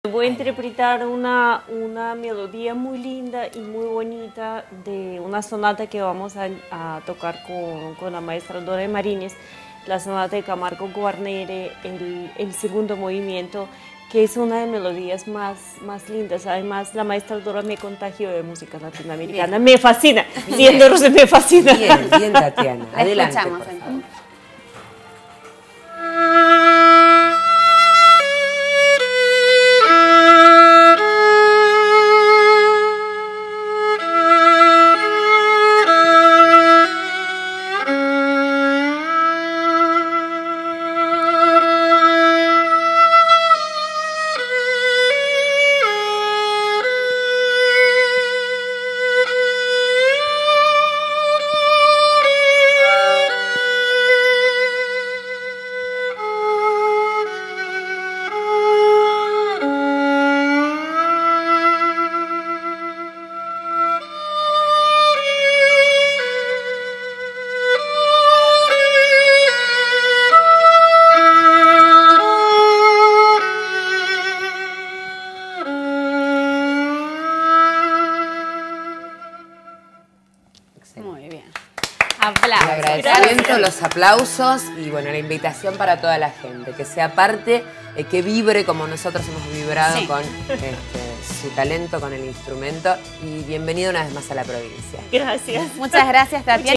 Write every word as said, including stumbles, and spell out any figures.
Voy a interpretar una, una melodía muy linda y muy bonita de una sonata que vamos a, a tocar con, con la maestra Dora Marínez, la sonata de Camargo Guarnere, el, el segundo movimiento, que es una de las melodías más, más lindas. Además, la maestra Dora me contagió de música latinoamericana. Bien. Me fascina, siendo rusa me fascina. Bien, bien, Tatiana. Adelante, escuchamos, por favor. entonces. Muy bien. Aplausos. El agradecimiento, los aplausos y bueno, la invitación para toda la gente, que sea parte, eh, que vibre como nosotros hemos vibrado sí. con este, su talento, con el instrumento, y bienvenido una vez más a la provincia. Gracias. Muchas gracias, Tatiana.